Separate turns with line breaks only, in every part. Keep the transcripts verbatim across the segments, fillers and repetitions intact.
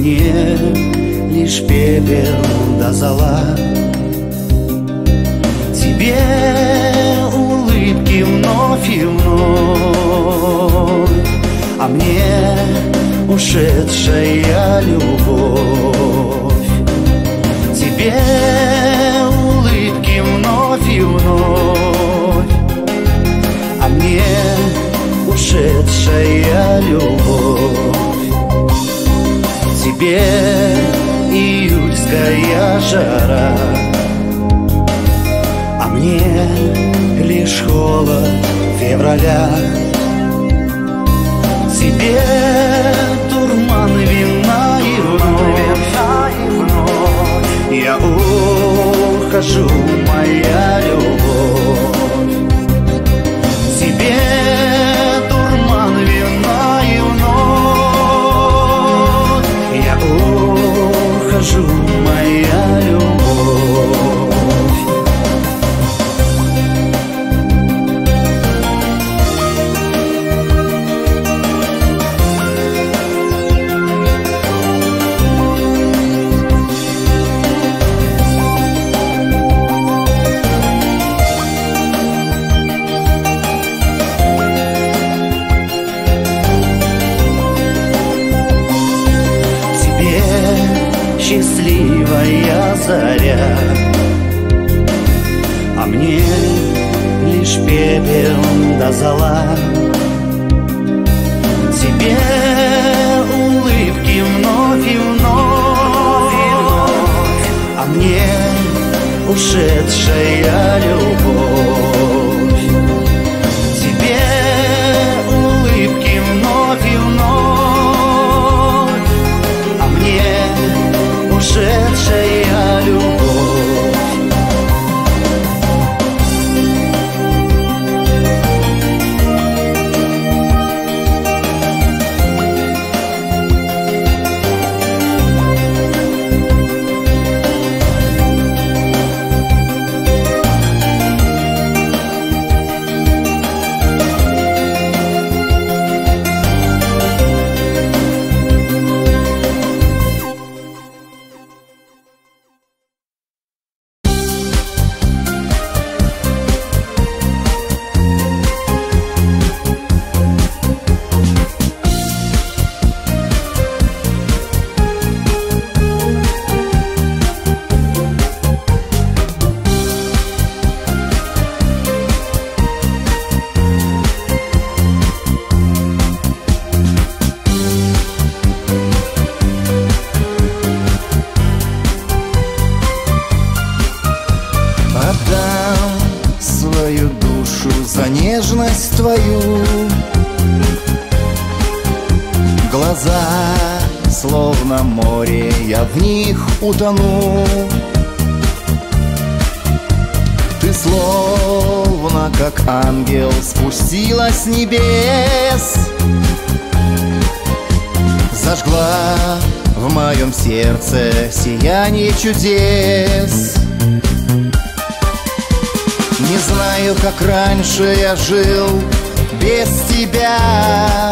мне лишь пепел да зола. Тебе улыбки вновь и вновь, а мне ушедшая любовь. Тебе улыбки вновь и вновь, а мне ушедшая любовь. Тебе июльская жара, а мне лишь холод февраля. Тебе дурман вина и вновь я ухожу, моя любовь. Тебе дурман вина и вновь я ухожу, моя любовь. Счастливая заря, а мне лишь пепел да зола. Тебе улыбки вновь и вновь, а мне ушедшая любовь. Тебе улыбки вновь и вновь, а мне ушедшая любовь. За нежность твою глаза, словно море, я в них утону. Ты словно как ангел спустилась с небес, зажгла в моем сердце сияние чудес. Не знаю, как раньше я жил без тебя.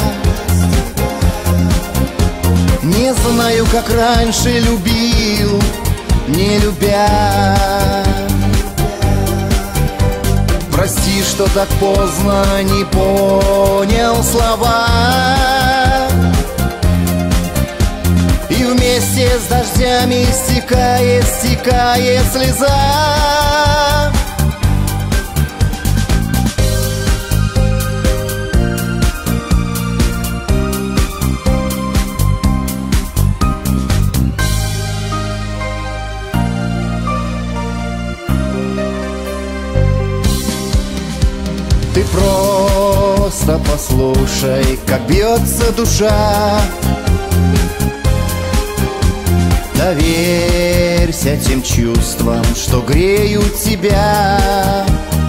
Не знаю, как раньше любил, не любя. Прости, что так поздно не понял слова, и вместе с дождями стекает, стекает слеза. Ты просто послушай, как бьется душа. Доверься тем чувствам, что греют тебя.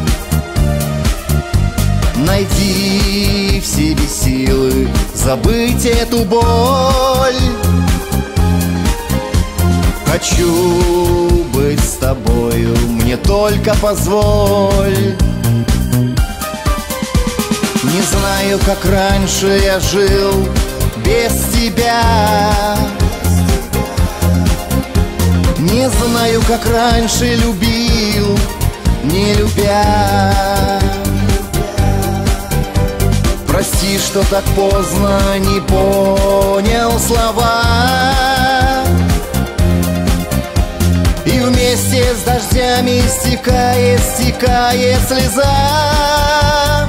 Найди в себе силы забыть эту боль. Хочу быть с тобою, мне только позволь. Не знаю, как раньше я жил без тебя. как раньше любил, не любя. Прости, что так поздно не понял слова. И вместе с дождями стекает, стекает слеза.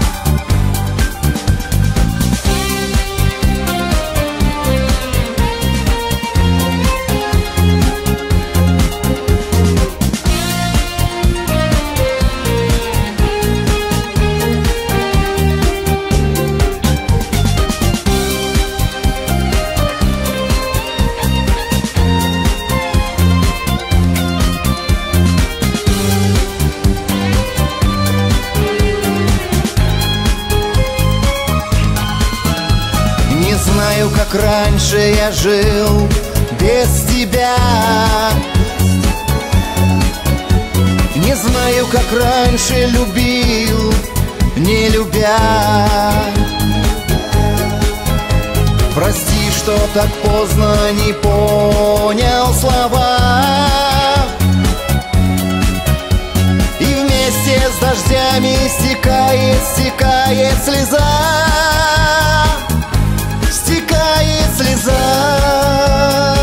Не знаю, как раньше я жил без тебя. Не знаю, как раньше любил, не любя. Прости, что так поздно не понял слова. И вместе с дождями стекает, стекает слеза. Стекает слеза.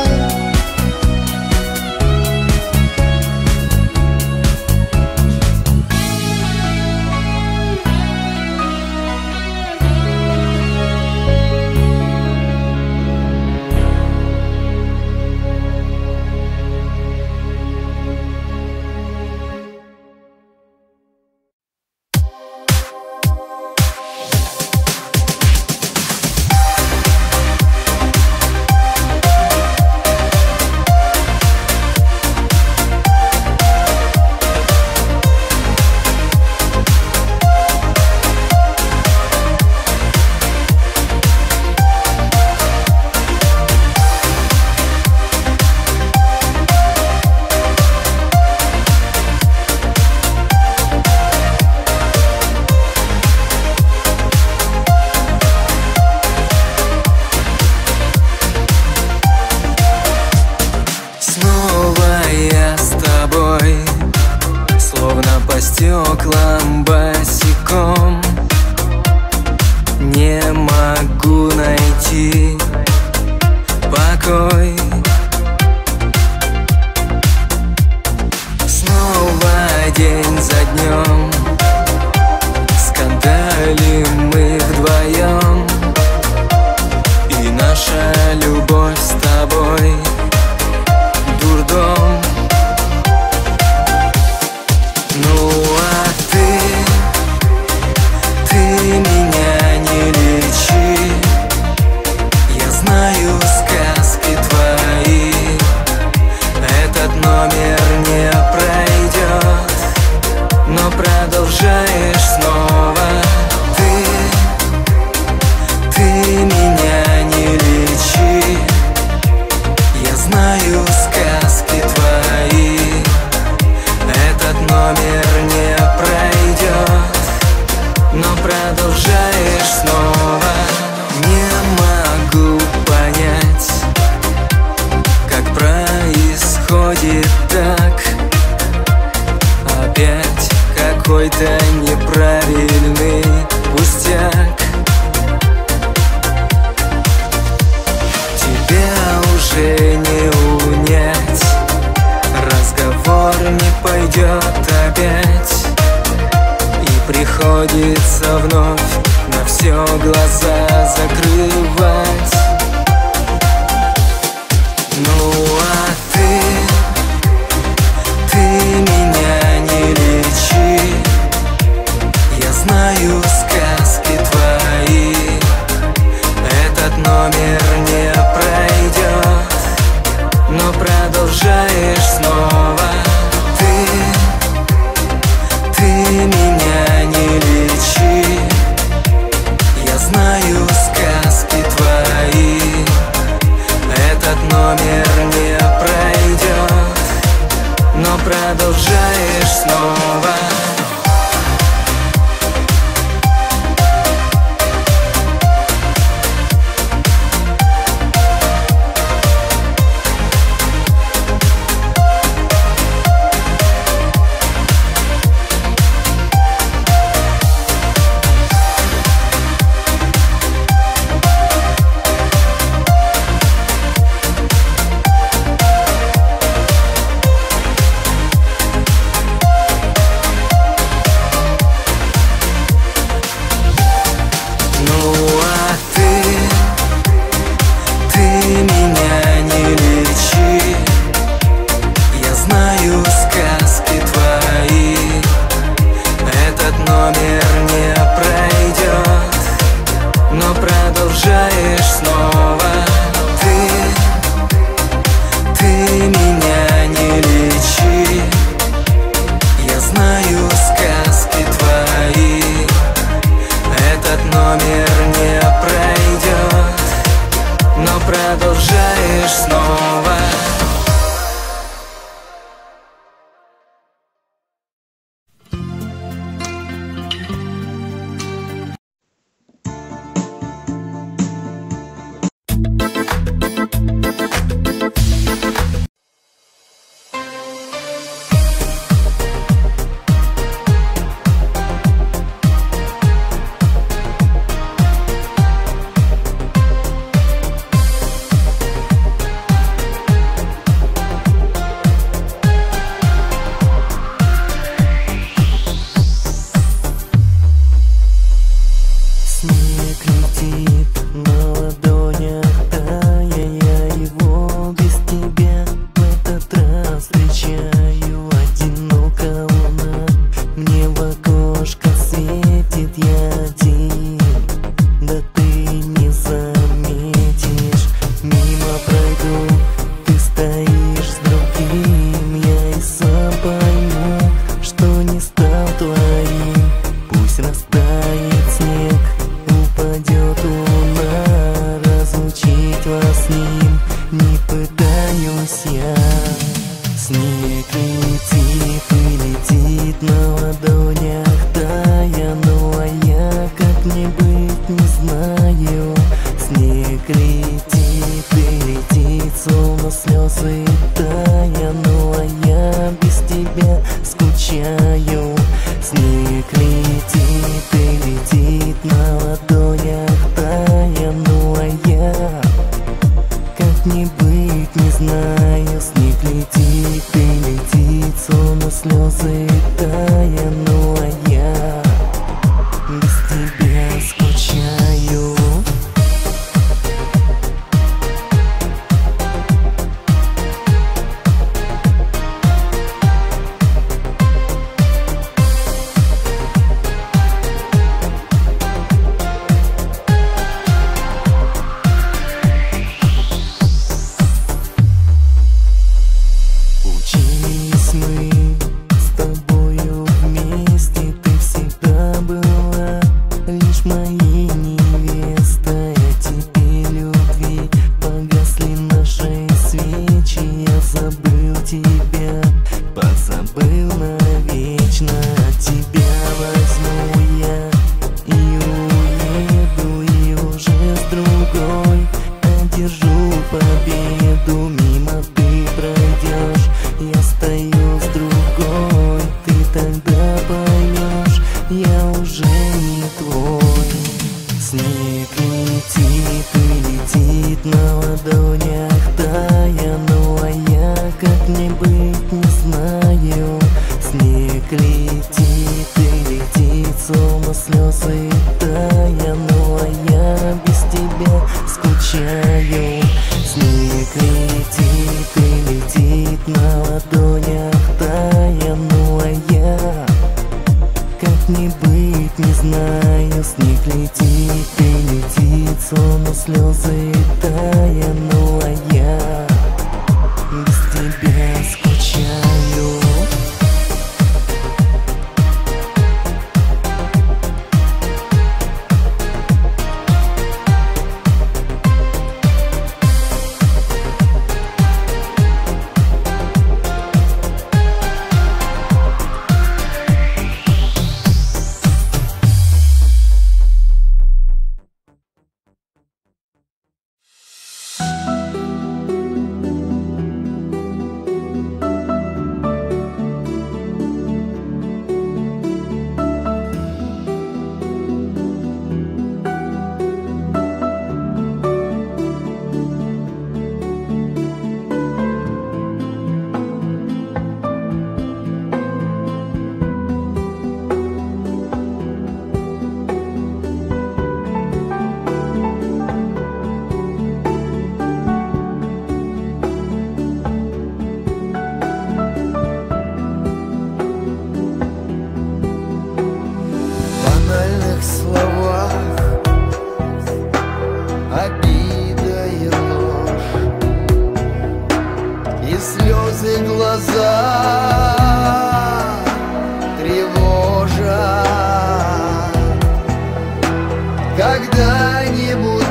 По стеклам босиком не могу найти покой. Снова день за днем скандалим мы вдвоем, и наша любовь с тобой дурдом. Ну а ты, ты меня не лечи. Я знаю сказки твои, этот номер не пройдет, но продолжаешь снова. Ты, ты меня не лечи. Я знаю сказки твои, этот номер не пройдет, но продолжаешь снова. Не могу понять, как происходит так. Опять какой-то неправильный пустяк. Тебя уже не унять, разговор не пойдет опять, и приходится вновь на все глаза закрывать. Ну а ты, ты меня не лечи. Я знаю сказки твои, этот номер не пройдет, но продолжаешь снова. Ты, ты меня не лечи. Я знаю сказки твои, этот номер не пройдет, но продолжаешь снова.
но слезы тая. Ну а я без тебя скучаю. Снег летит и летит на ладонях тая. Ну а я как не быть, не знаю. Снег летит и летит, словно слезы тая. Ну а я без тебя скучаю. Учились мы с тобою вместе, ты всегда была лишь моей невестой. А теперь любви погасли наши свечи. Я забыл тебя, позабыл навечно. От тебя возьму я и уеду, и уже с другой одержу победу. Мимо ты пройдешь, я стою с другой. Ты тогда поймешь, я уже не твой. Снег летит и летит на ладонях тая. Ну а я как не быть, не знаю. Снег летит и летит, словно слезы тая. Ну а я без тебя скучаю. Снег летит и летит на ладонях тая. Ну а я как не быть, не знаю. Снег летит и летит, словно слезы тая. Ну а я без тебя скучаю.
Когда-нибудь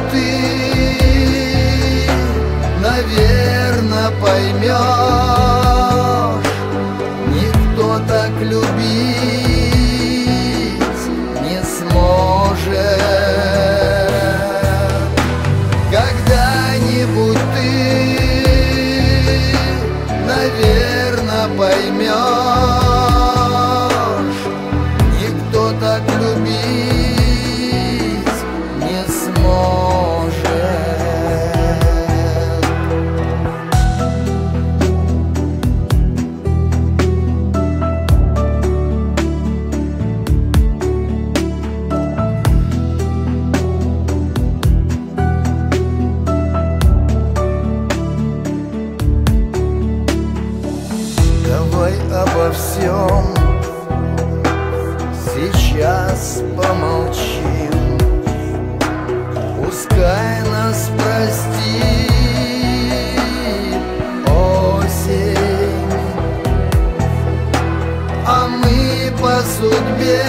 ты, наверно, поймешь, никто так любить не сможет. Когда-нибудь ты, наверно, поймешь, никто так любить не сможет. Давай обо всем сейчас помолчим. Пускай нас простит осень, а мы по судьбе,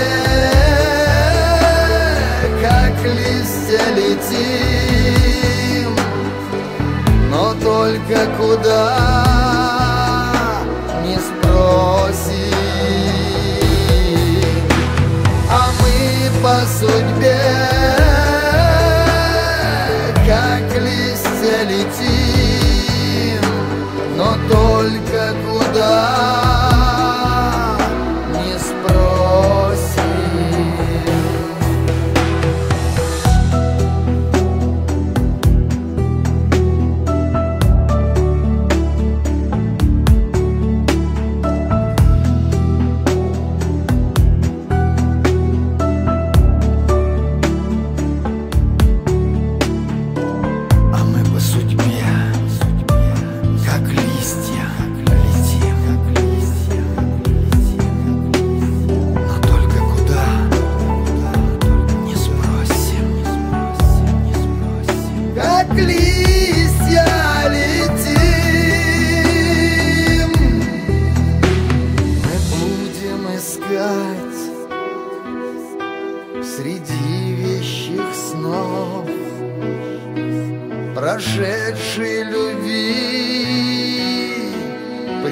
как листья, летим, но только куда не спросим. А мы по судьбе, как листья, летим,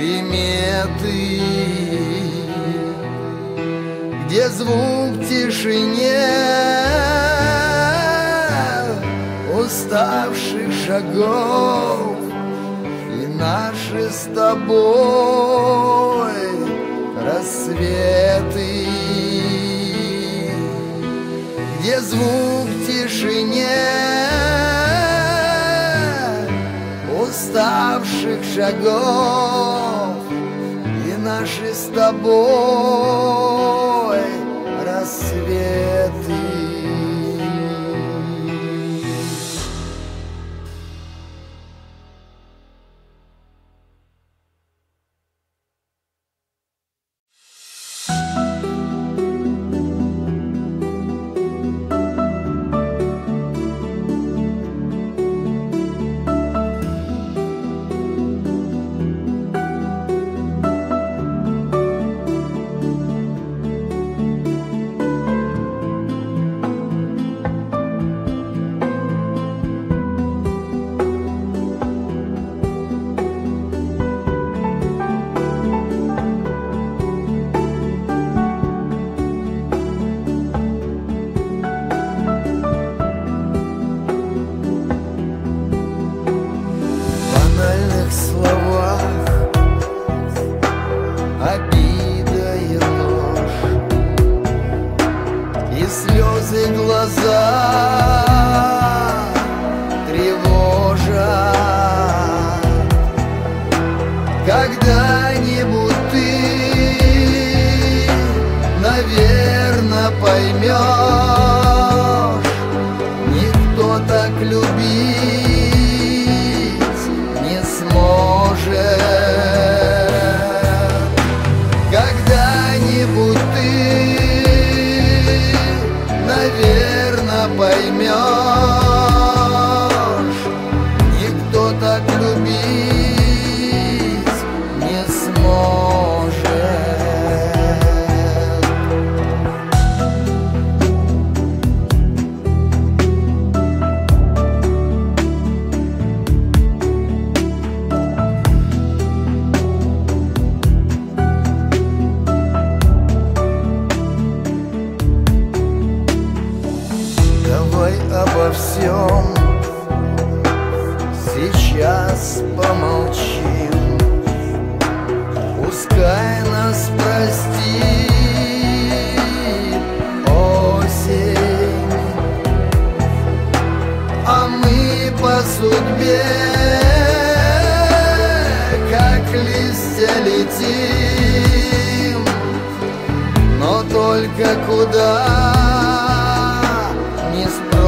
приметы, где звук тишине уставших шагов, и наши с тобой рассветы, где звук тишине уставших шагов, и наши с тобой рассветы. Когда-нибудь ты, наверно, поймешь, никто так любить не сможет. Когда-нибудь ты, наверно, поймешь, никто так любить обо всем сейчас помолчим. Пускай нас простит осень, а мы по судьбе, как листья, летим, но только куда не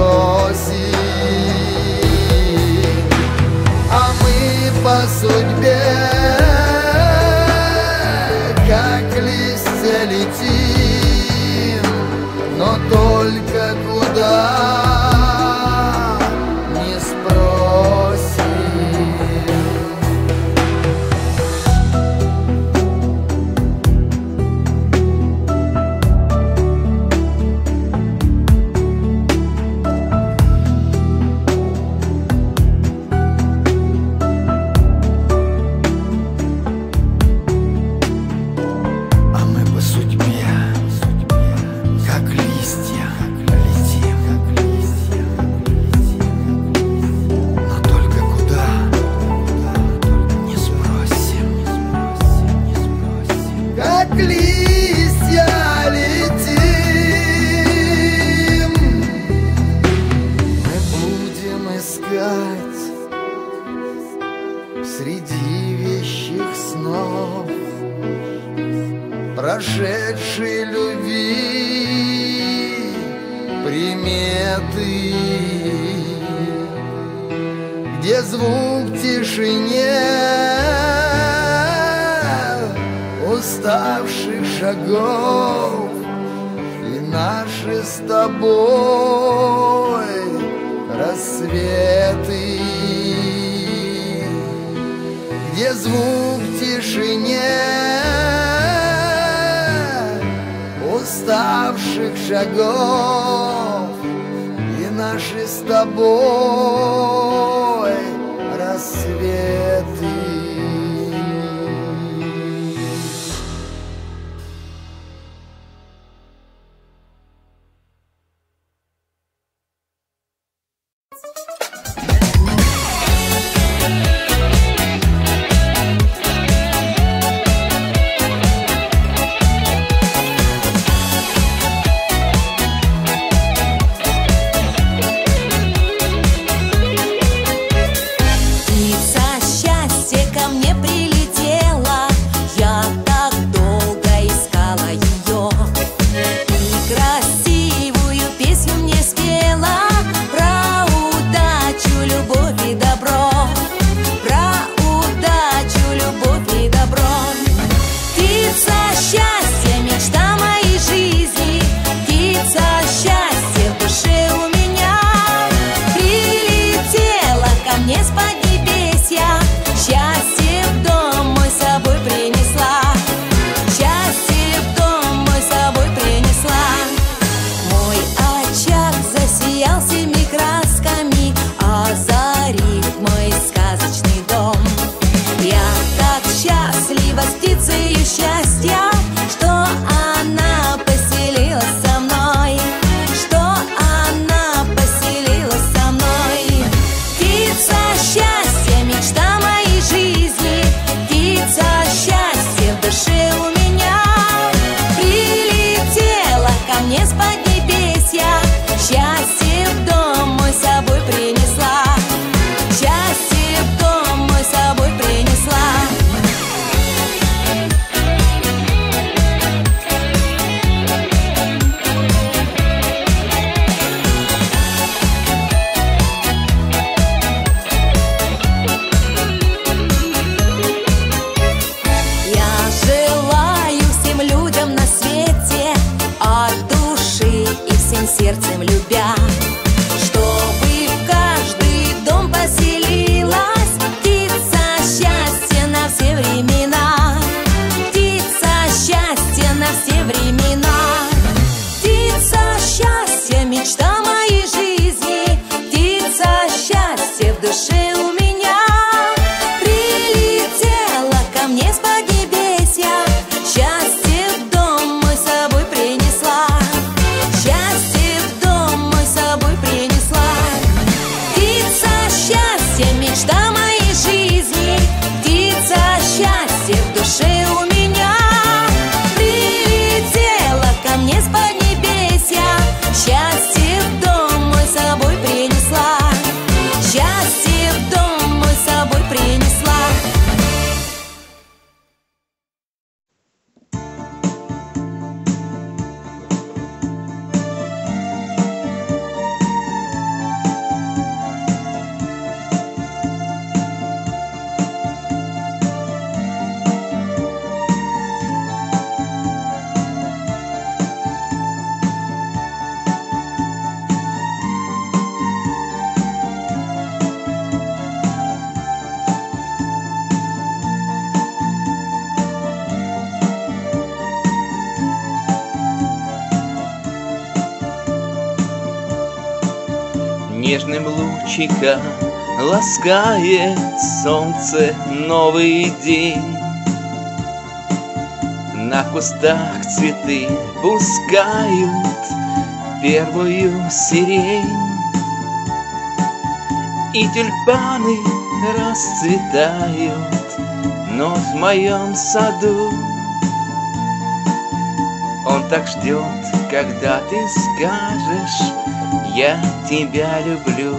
спросим. А мы по судьбе, как листья, летим, но только куда не спросим. Среди вещих снов прошедшей любви приметы, где звук тишине уставших шагов, и наши с тобой рассветы, где звук тишине уставших шагов, и наши с тобой рассветы.
нежным лучиком ласкает солнце новый день. На кустах цветы пускают первую сирень, и тюльпаны расцветают, но в моем саду он так ждет, когда ты скажешь: я тебя люблю.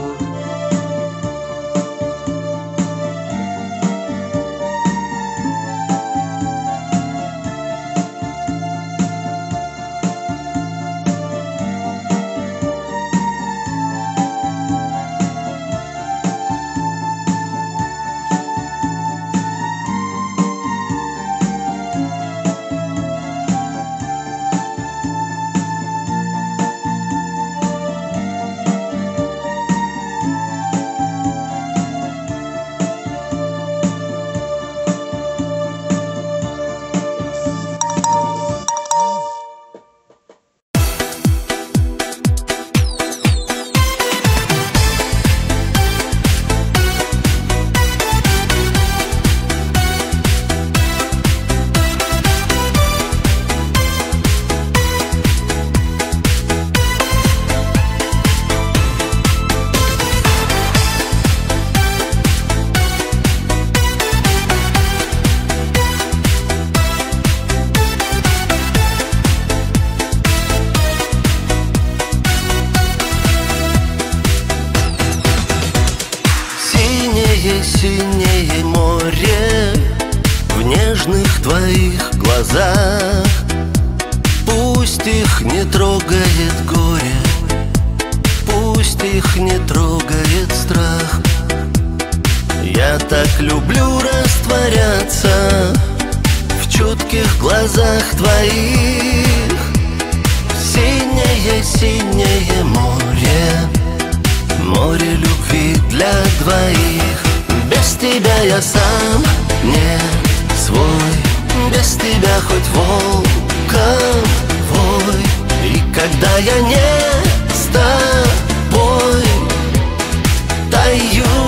Синее море в нежных твоих глазах, пусть их не трогает горе, пусть их не трогает страх. Я так люблю растворяться в чутких глазах твоих. Синее, синее море, море любви для двоих. Без тебя я сам не свой, без тебя хоть волком вой. И когда я не с тобой таю,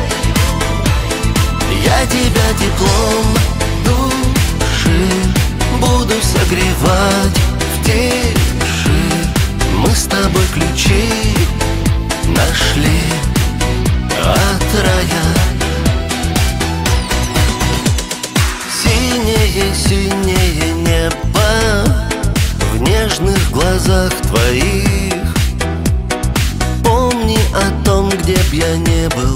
я тебя теплом души буду согревать в тиши. Мы с тобой ключи нашли от рая. Синее, синее небо в нежных глазах твоих. Помни о том, где б я не был,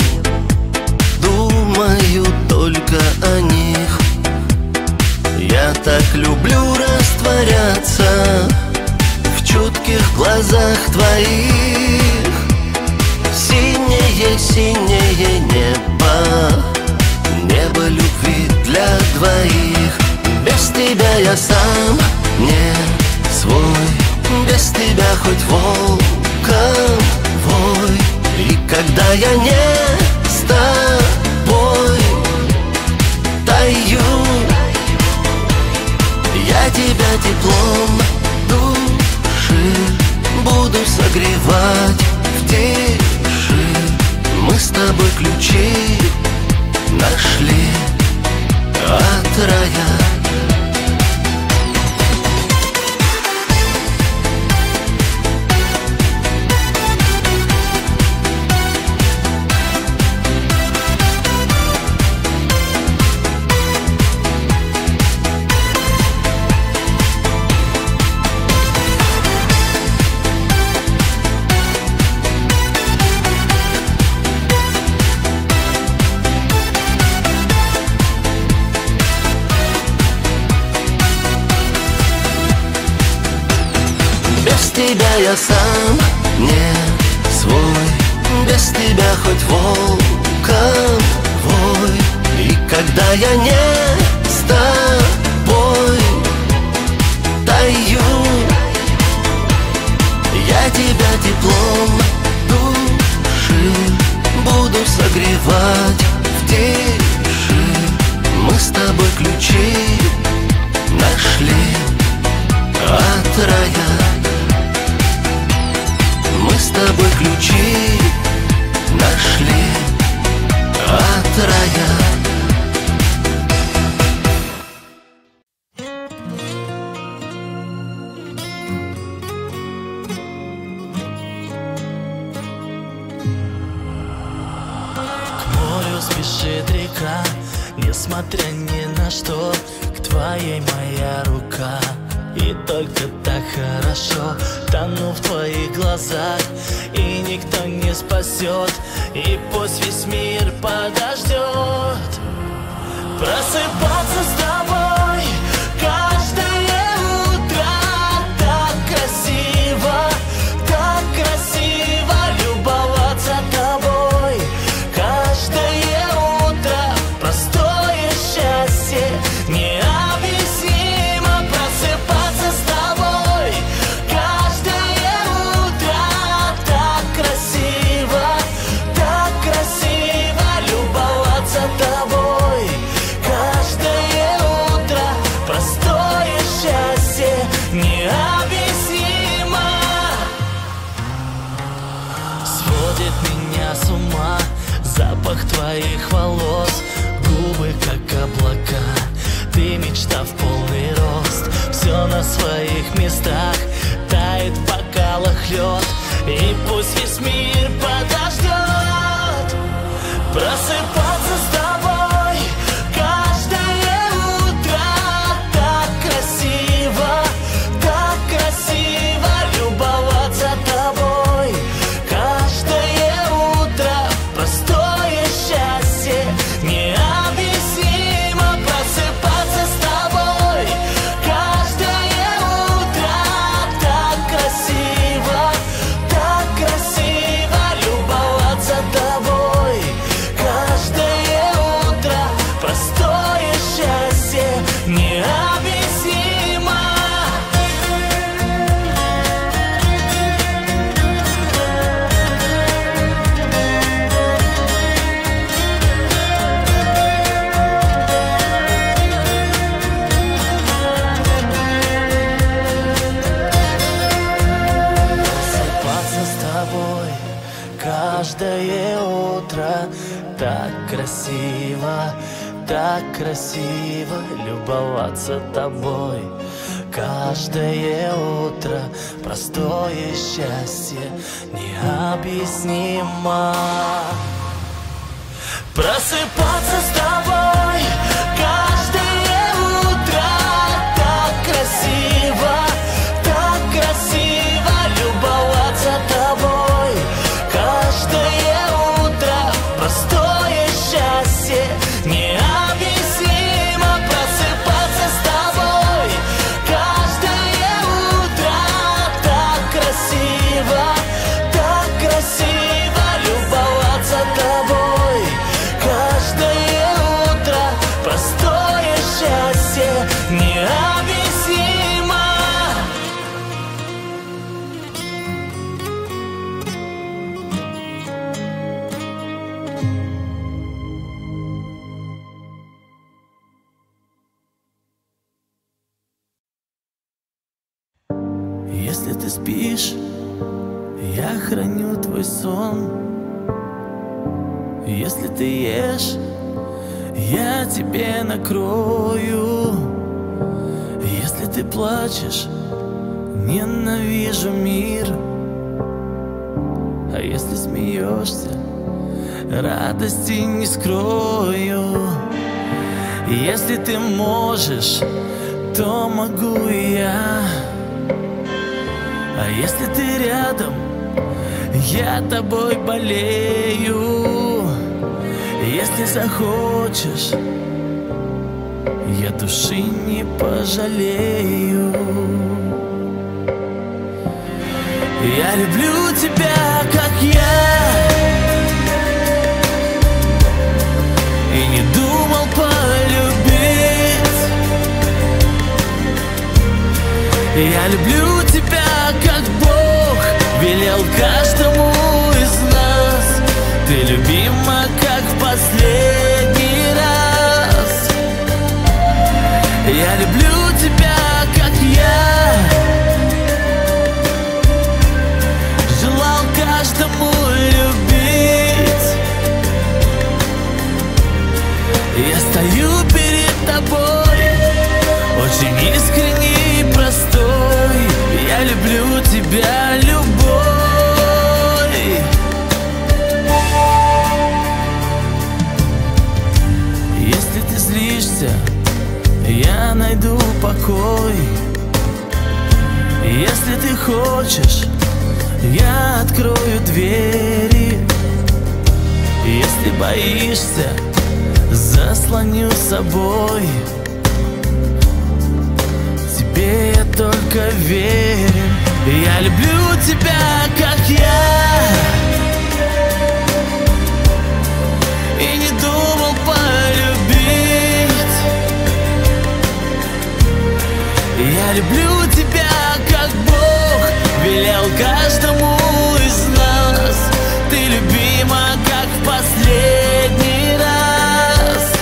думаю только о них. Я так люблю растворяться в чутких глазах твоих. Синее, синее небо, небо любви для двоих. Без тебя я сам не свой, без тебя хоть волком вой. И когда я не с тобой таю, я тебя теплом души буду согревать в тиши. Мы с тобой ключи нашли от рая. Без тебя я сам не свой, без тебя хоть волком вой. И когда я не с тобой таю, я тебя теплом души буду согревать в тиши. Мы с тобой ключи нашли от рая. Мы с тобой ключи от рая.
Спешит река, несмотря ни на что, к твоей моя рука. И только так хорошо, тону в твоих глазах, и никто не спасет, и пусть весь мир подождет. Просыпаться с тобой каждое утро так красиво, так красиво любоваться тобой. Каждое утро простое счастье необъяснимо. Просыпаться с тобой каждое утро так красиво, так красиво любоваться тобой. Каждое утро простое счастье необъяснимо. Сводит меня с ума запах твоих волос, губы как облака, ты мечта в полный рост. Все на своих местах, тает в бокалах лед, и пусть весь мир подождет. Просыпаться с тобой каждое утро так красиво, так красиво любоваться тобой. Каждое утро простое счастье необъяснимо. Просыпаться с тобой каждое утро так красиво, так красиво любоваться тобой. Каждое утро простое счастье необъяснимо. Просыпаться с тобой каждое утро так красиво, так красиво любоваться тобой. Каждое утро простое счастье необъяснимо. Просыпаться с тобой каждое утро так красиво, так красиво любоваться тобой. Каждое утро простое счастье необъяснимо. Просыпаться с тобой каждое утро так красиво, так красиво любоваться тобой. Каждое утро простое счастье необъяснимо. Если ты спишь, я храню твой сон. Если ты ешь, я тебе накрою. Если ты плачешь, ненавижу мир. А если смеешься, радости не скрою. Если ты можешь, то могу и я. А если ты рядом, я тобой болею. Если захочешь, я души не пожалею. Я люблю тебя, как я, и не думал полюбить. Я люблю тебя, как Бог велел каждому из нас. Ты любима, как в последний раз. Я люблю тебя, как я желал каждому любить. тобой, очень искренний и простой. Я люблю тебя, любовь. Если ты злишься, я найду покой. Если ты хочешь, я открою двери. Если боишься, заслоню собой. Тебе я только верю. Я люблю тебя, как я, и не думал полюбить. Я люблю тебя, как Бог велел каждому из нас. Ты любима, как в последний раз.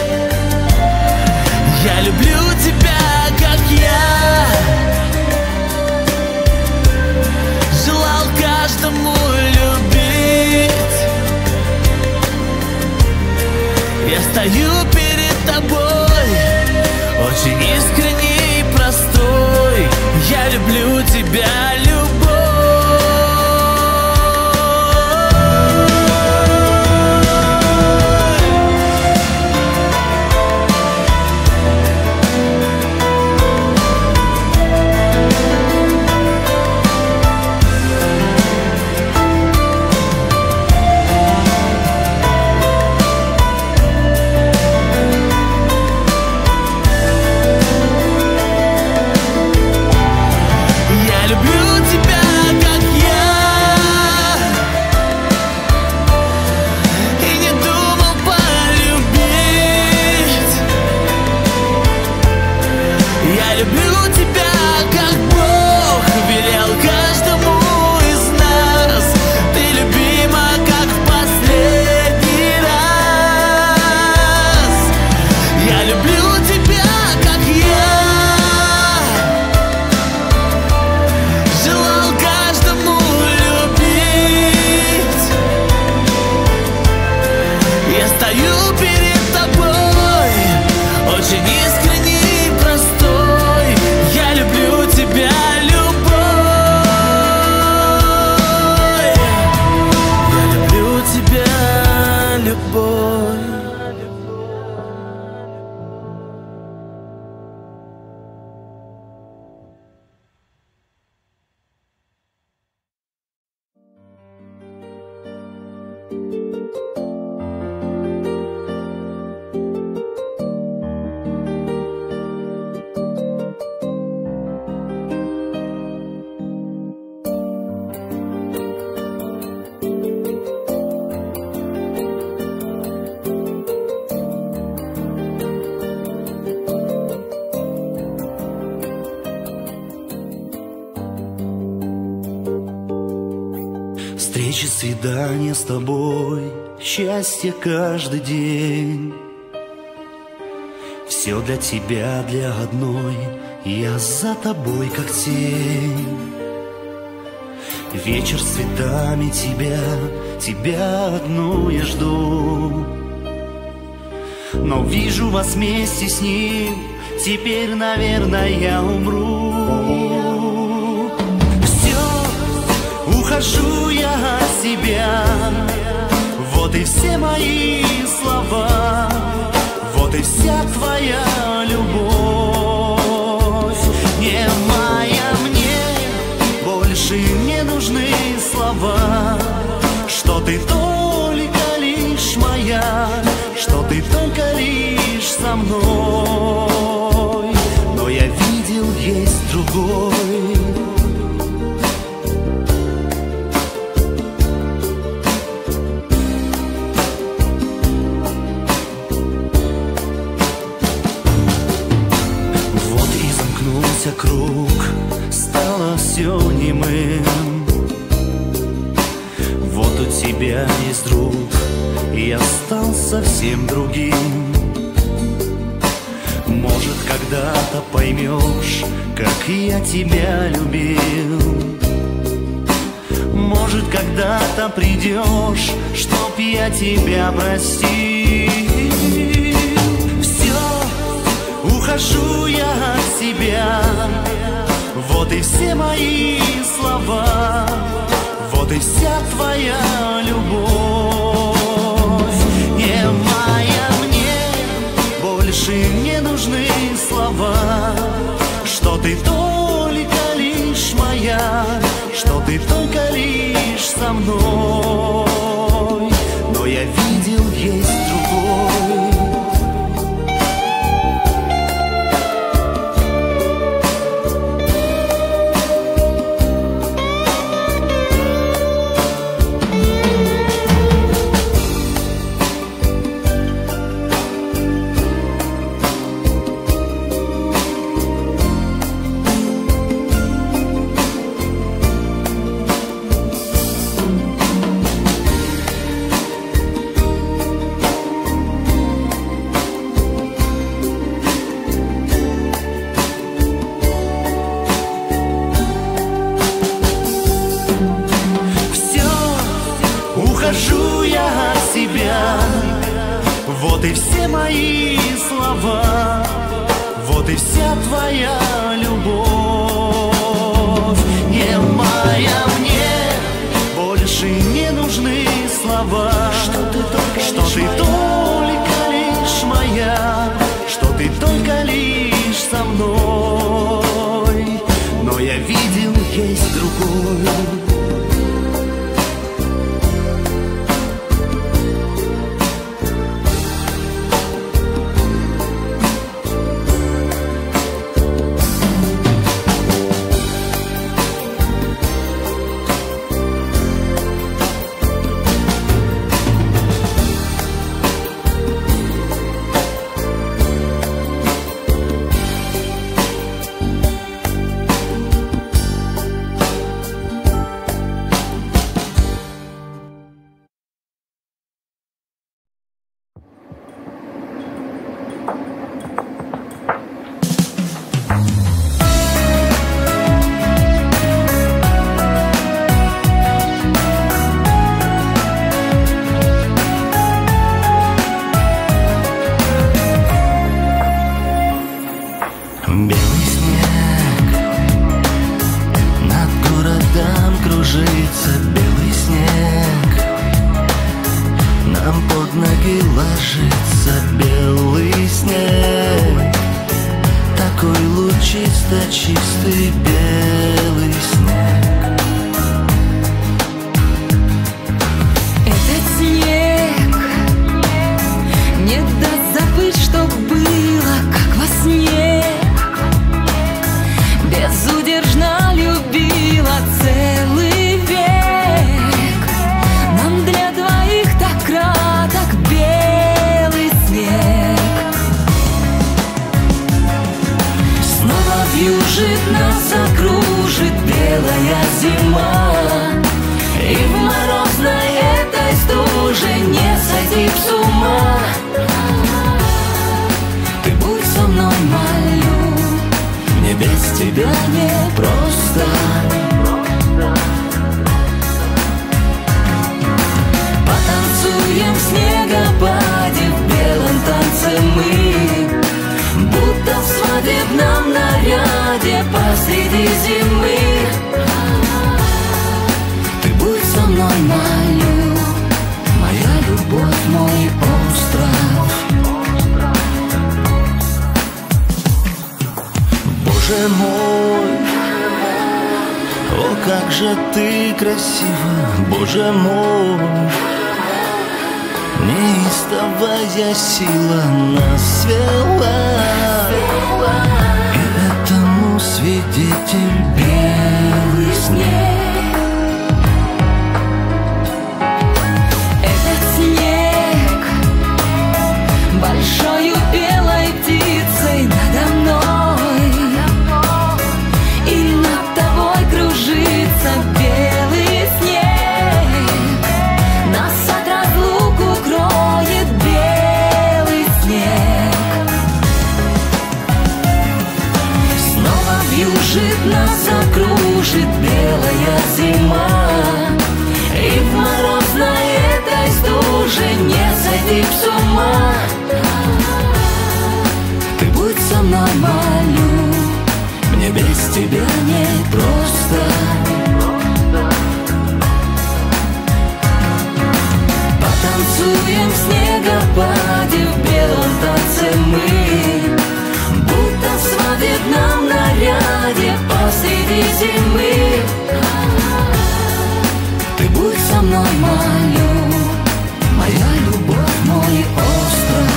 Я люблю тебя, как я желал каждому любить. Я стою перед тобой, очень искренний и простой. Я люблю тебя, любовь.
Встречи, свидания с тобой, счастье каждый день. Все для тебя, для одной, я за тобой как тень. Вечер с цветами тебя, тебя одну я жду. Но вижу вас вместе с ним, теперь, наверное, я умру. Все, ухожу я от себя, вот и все мои слова, вот и вся твоя любовь. Не моя, мне больше не нужны слова, что ты только лишь моя, что ты только лишь со мной. Но я видел, есть другой. Вот и замкнулся круг, стало все немым. Вот у тебя есть друг, я стал совсем другим. Может, когда-то поймешь, как я тебя любил. Может, когда-то придешь, чтоб я тебя простил. Все, уходи. ухожу я от себя. Вот и все мои слова, вот и вся твоя любовь. Не моя, мне больше не нужны слова, что ты только лишь моя, что ты только лишь со мной. Но я видел, есть другой. Ухожу я от себя, вот и все мои слова, вот и вся твоя любовь. Не моя, мне больше не нужны слова, что ты только, что лишь, ты моя. Только лишь моя, что ты только лишь со мной. Но я видел, есть другой. Белый снег над городом кружится, белый снег нам под ноги ложится, белый снег такой лучисто чистый белый снег.
Этот снег не даст забыть, что было, как во сне. Безудержно любила целый век. Нам для двоих так краток белый снег. Снова вьюжит нас, окружит белая зима. И в морозной этой стуже не сойти с ума. Ты будь со мной, молю, мне без тебя не просто. Потанцуем в снегопаде, в белом танце мы, будто в свадебном наряде посреди зимы. Ты будь со мной, молю, моя любовь, мой остров.
Боже мой, о, как же ты красива, Боже мой, неистовая сила нас свела, и этому свидетель белый снег.
Этот снег большою белой птицей надо мной, и над тобой кружится белый снег. Нас от разлук укроет белый снег. Снова вьюжит нас, окружит белая зима. И в морозной этой стуже не сойти с ума. Ты будь со со мной, молю, мне без тебя непросто. Потанцуем в снегопаде, в белом танце мы, будто в свадебном наряде посреди зимы. Ты будь со мной, молю, моя любовь, мой остров.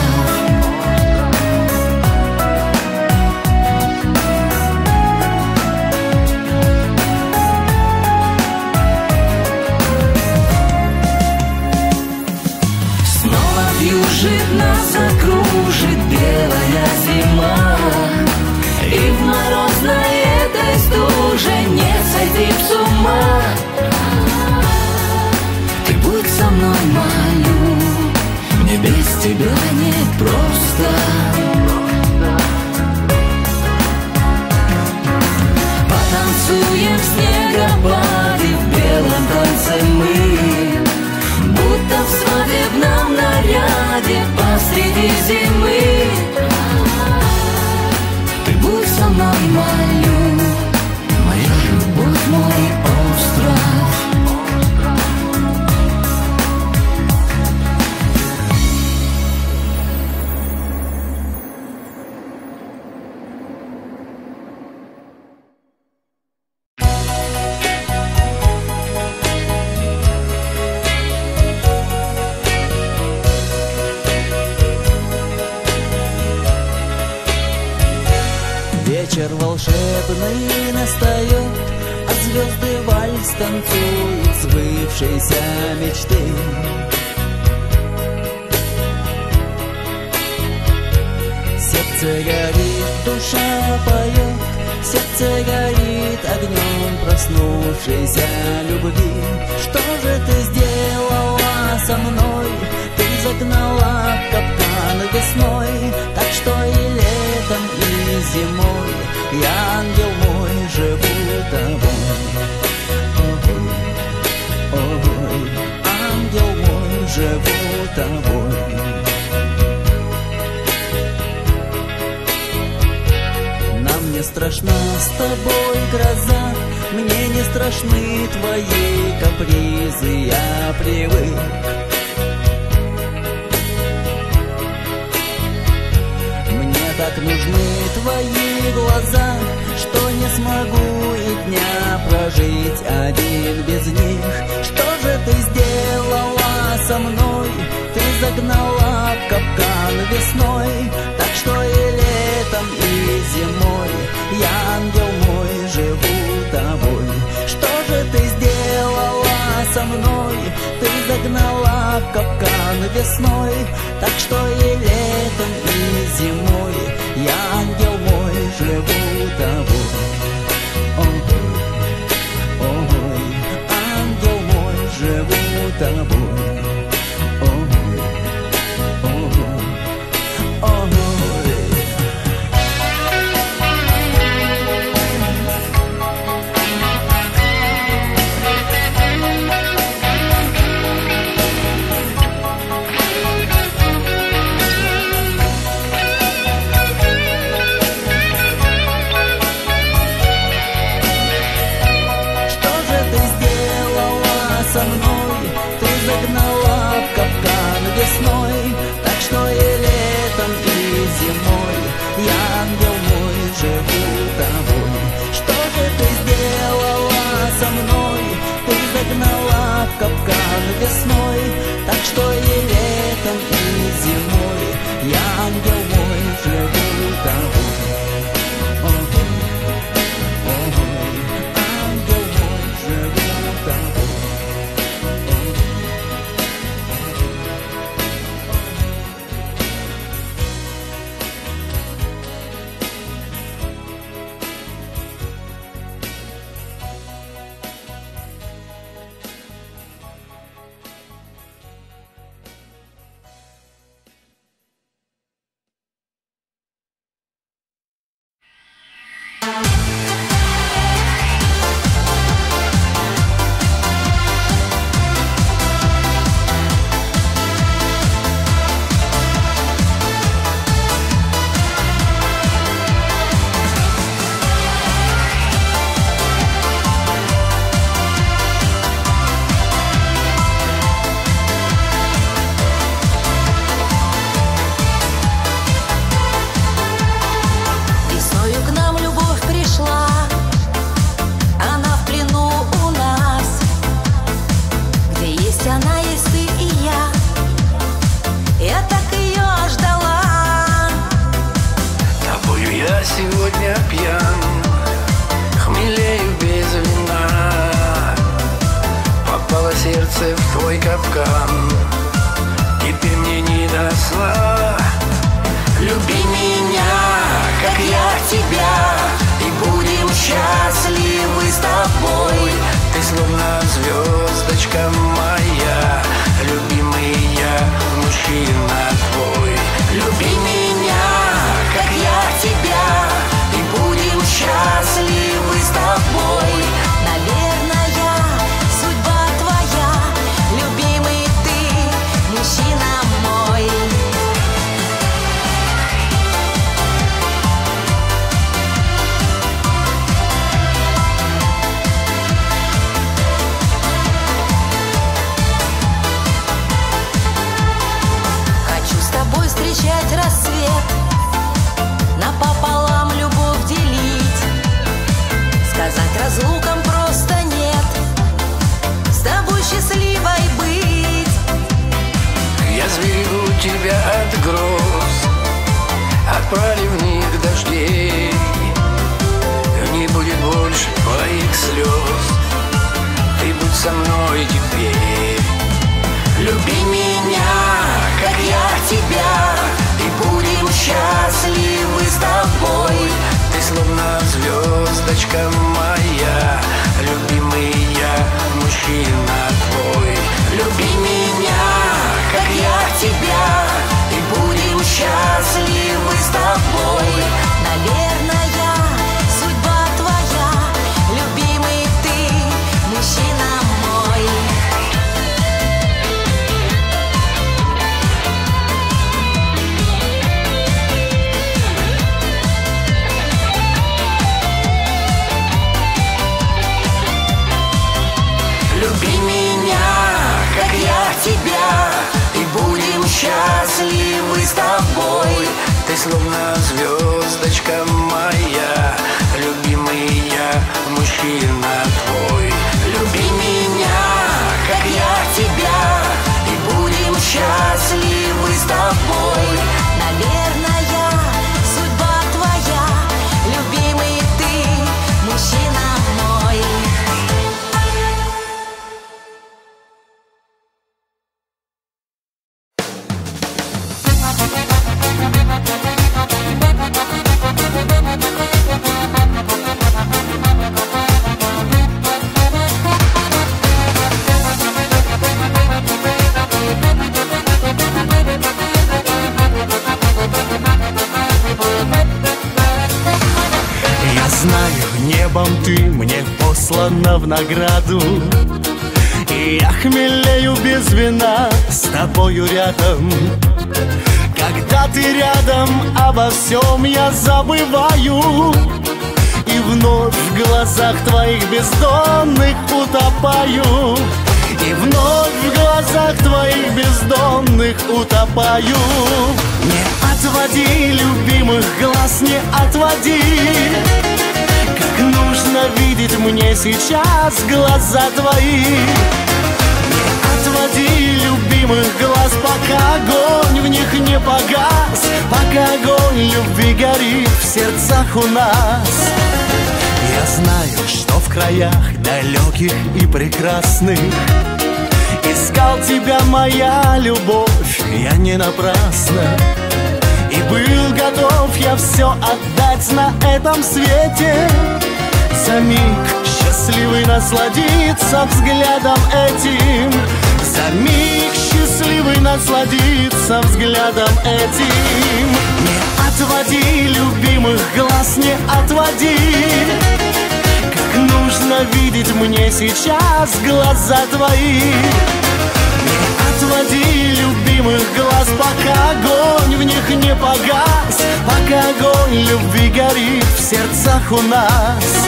Снова вьюжит, нас окружит белая зима, и в морозной этой стуже не сойти с ума. Ты будь со мной, молю, мне без тебя непросто. Потанцуем в снегопаде, в белом танце мы, будто в свадебном наряде посреди зимы. Ты будь со мной, молю, моя любовь, мой остров.
Вечер волшебный настает, а звезды вальс танцуют сбывшейся мечты. Сердце горит, душа поет, сердце горит огнем проснувшейся любви. Что же ты сделала со мной? Ты загнала в капкан весной, так что и летом, и зимой я, ангел мой, живу тобой. Ой, ой, ангел мой, живу тобой. Нам не страшна с тобой гроза, мне не страшны твои капризы, я привык. Так нужны твои глаза, что не смогу и дня прожить один без них. Что же ты сделала со мной? Ты загнала в капкан весной, так что и летом, и зимой я, ангел мой, живу тобой. Что же ты сделала со мной? Ты загнала в капкан весной, так что и летом, и зимой я, ангел мой, живу тобой. Ой, ой, ангел мой, живу тобой. Ой, ой, ой.
сегодня пьян, хмелею без вина. Попало сердце в твой капкан, теперь мне не до сна. Люби меня, как я тебя, и будем счастливы с тобой. Ты словно звездочка моя, любимый я, мужчина твой. Люби меня, как я тебя, и будем счастливы с тобой.
Наверное, судьба твоя, любимый ты, мужчина мой. Встречать рассвет, напополам любовь делить, сказать разлукам просто нет, с тобой счастливой быть.
Я сберегу тебя от гроз, от проливных дождей. Не будет больше твоих слез, ты будь со мной теперь. Люби меня, как я тебя, и будем счастливы с тобой. Ты словно звездочка моя, любимый я, мужчина твой. Люби меня, как я тебя, и будем счастливы с тобой.
Наверное, судьба твоя, любимый ты, мужчина мой.
Люби меня, как я тебя, и будем счастливы с тобой. Ты словно звездочка моя, любимый я, мужчина твой. Люби меня, как я тебя, и будем счастливы с тобой.
Наверное, судьба твоя, любимый ты, мужчина мой.
Небом ты мне послана в награду, и я хмелею без вина с тобою рядом. Когда ты рядом, обо всем я забываю, и вновь в глазах твоих бездонных утопаю. И вновь в глазах твоих бездонных утопаю. Не отводи, любимых глаз, не отводи. Как нужно видеть мне сейчас глаза твои. Не отводи, любимых глаз, пока огонь в них не погас, пока огонь любви горит в сердцах у нас. Я знаю, что в краях далеких и прекрасных искал тебя, моя любовь, я не напрасно. И был готов я все отдать на этом свете, за миг счастливый насладиться взглядом этим, за миг счастливый насладиться взглядом этим. Не отводи, любимых глаз, не отводи. Как нужно видеть мне сейчас глаза твои. Не отводи, любимых глаз, пока огонь в них не погас, пока огонь любви горит в сердцах у нас.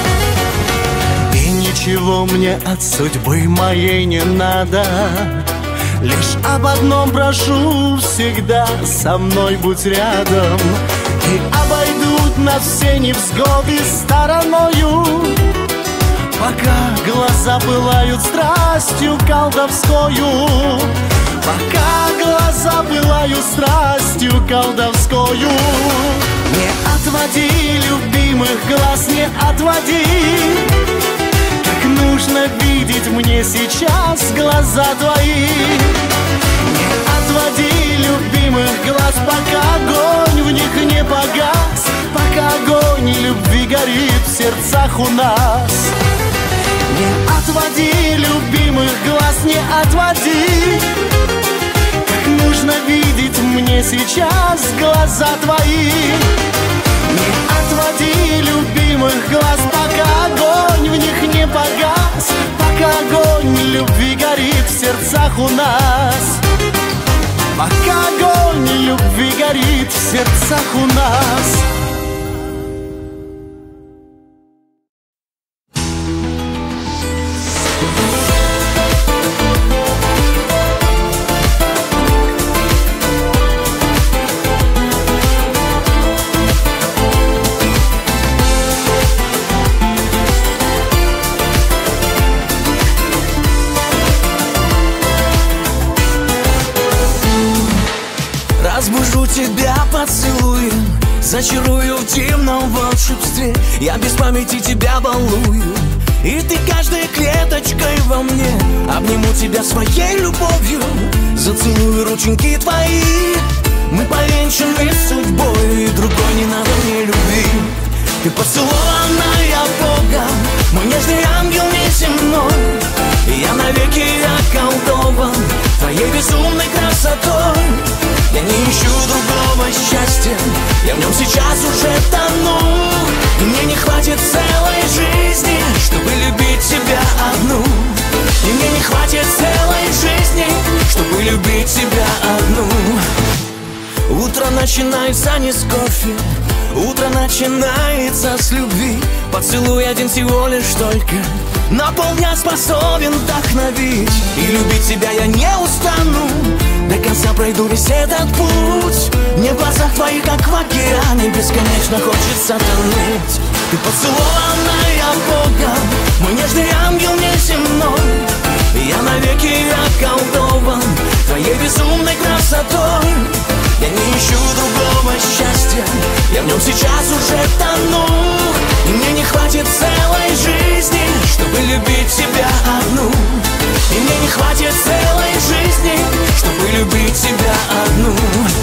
И ничего мне от судьбы моей не надо, лишь об одном прошу: всегда со мной будь рядом. И обойдут нас все невзгоды стороною, пока глаза пылают страстью колдовскою, пока глаза пылают страстью колдовскою. Не отводи, любимых глаз не отводи. Как нужно видеть мне сейчас глаза твои. Не отводи любимых глаз, пока огонь в них не погас, пока огонь любви горит в сердцах у нас. Не отводи любимых глаз, не отводи. Как нужно видеть мне сейчас глаза твои. Не отводи любимых глаз, пока огонь в них не погас, пока огонь любви горит в сердцах у нас. Пока огонь любви горит в сердцах у нас.
Разбужу тебя поцелуем, зачарую в дивном волшебстве. Я без памяти тебя балую, и ты каждой клеточкой во мне. Обниму тебя своей любовью, зацелую рученьки твои. Мы повенчаны судьбой, и другой не надо мне любви. Ты поцелованная Богом, мой нежный ангел неземной. И я навеки околдован твоей безумной красотой. Я не ищу другого счастья, я в нем сейчас уже тону. И мне не хватит целой жизни, чтобы любить тебя одну. И мне не хватит целой жизни, чтобы любить тебя одну. Утро начинается не с кофе, утро начинается с любви. Поцелуй один всего лишь только на полдня способен вдохновить. И любить тебя я не устану, до конца пройду весь этот путь. Мне в глазах твоих, как в океане, бесконечно хочется тонуть. Ты поцелованная Богом, мой нежный ангел неземной. И я навеки околдован твоей безумной красотой. Я не ищу другого счастья, я в нем сейчас уже тону. И мне не хватит целой жизни, чтобы любить тебя одну. И мне не хватит целой жизни, чтобы любить тебя одну.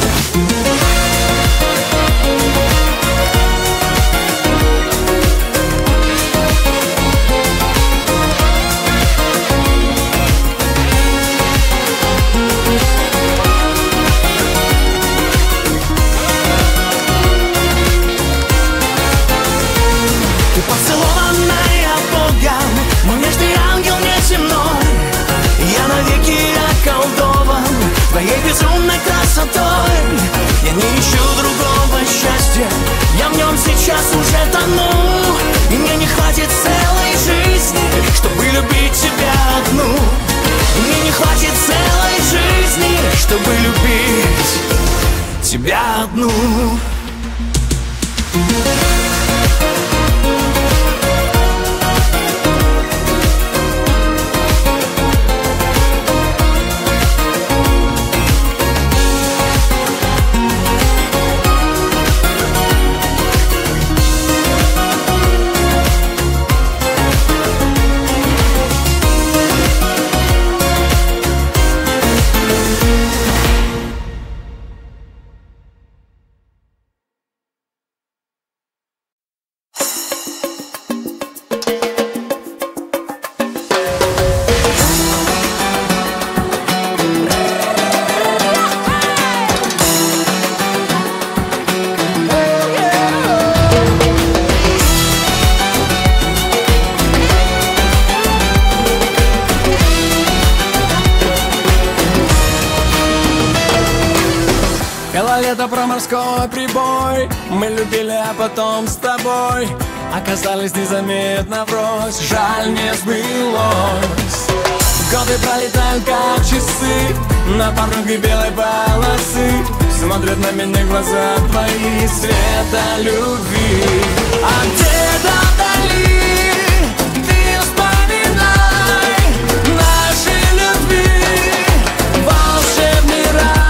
Ты поцелованная Богом, мой нежный ангел неземной. Я навеки околдован твоей безумной красотой. Я не ищу другого счастья, я в нем сейчас уже тону. И мне не хватит целой жизни, чтобы любить тебя одну. И мне не хватит целой жизни, чтобы любить тебя одну.
Это про морской прибой. Мы любили, а потом с тобой оказались незаметно врозь. Жаль, не сбылось. Годы пролетают, как часы на пороге белой полосы. Смотрят на меня глаза твои света любви. А где-то вдали ты вспоминай наши любви, волшебный рай.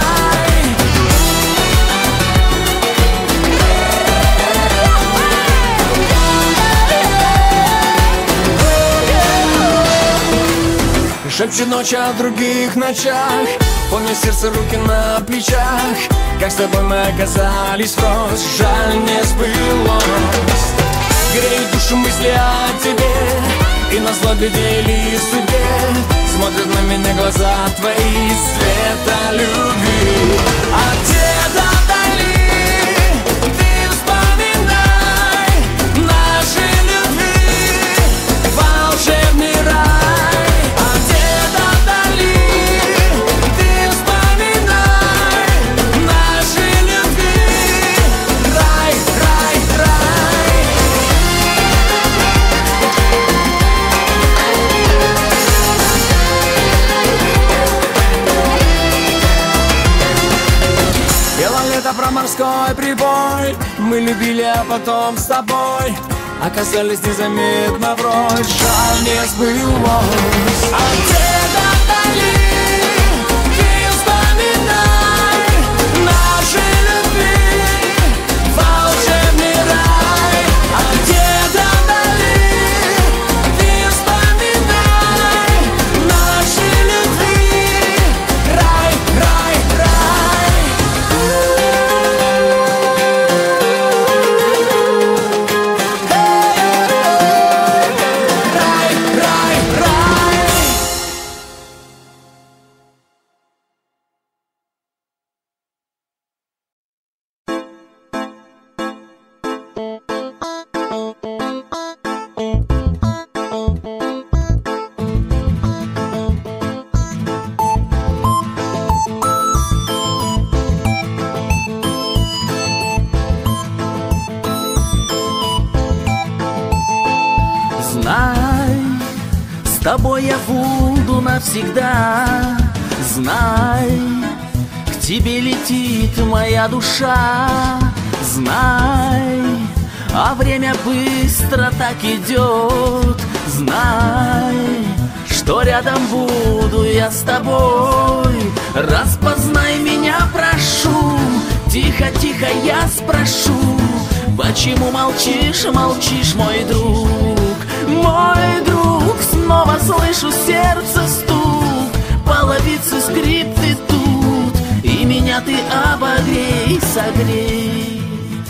Шепчет ночь о других ночах. Помню сердце, руки на плечах. Как с тобой мы оказались врозь. Жаль, не сбылось. Греют душу мысли о тебе, и назло глядели судьбе. Смотрят на меня глаза твои цвета любви. А где-то вдали ты вспоминай наши любви, волшебный рай. А где-то вдали ты вспоминай наши любви, рай, рай, рай. Было лето про морской прибой. Мы любили, а потом с тобой оказались незаметно врозь. Жаль, не сбылось. А где-то вдали ты вспоминай наши любви, волшебный рай. А где-то вдали ты вспоминай наши любви, рай, рай, рай. Рай, рай, рай.
Знай, с тобой я буду навсегда. Знай, к тебе летит моя душа. Знай, а время быстро так идет. Знай, что рядом буду я с тобой. Распознай меня, прошу. Тихо, тихо я спрошу, почему молчишь, молчишь, мой друг? Мой друг, снова слышу сердце стук, половицы скрип ты тут, и меня ты обогрей, согрей.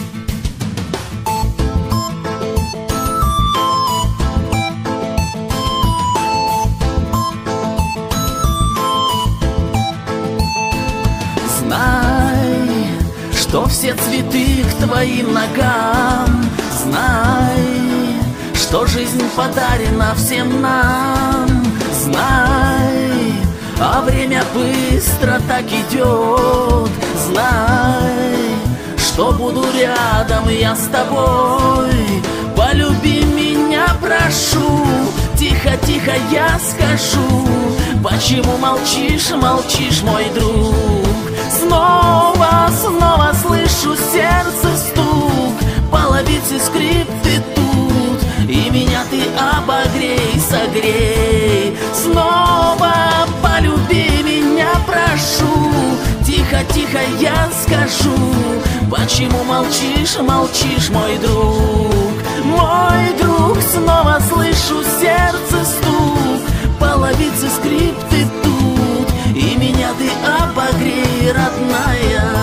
Знай, что все цветы к твоим ногам. Знай, что жизнь подарена всем нам. Знай, а время быстро так идет. Знай, что буду рядом я с тобой. Полюби меня, прошу. Тихо, тихо я скажу, почему молчишь, молчишь, мой друг? Снова, снова слышу сердце стук, половицы скрип ты тут, и меня ты обогрей, согрей. Снова полюби меня, прошу. Тихо, тихо я скажу, почему молчишь, молчишь, мой друг? Мой друг, снова слышу сердце стук, половицы скрип ты тут, и меня ты обогрей, родная.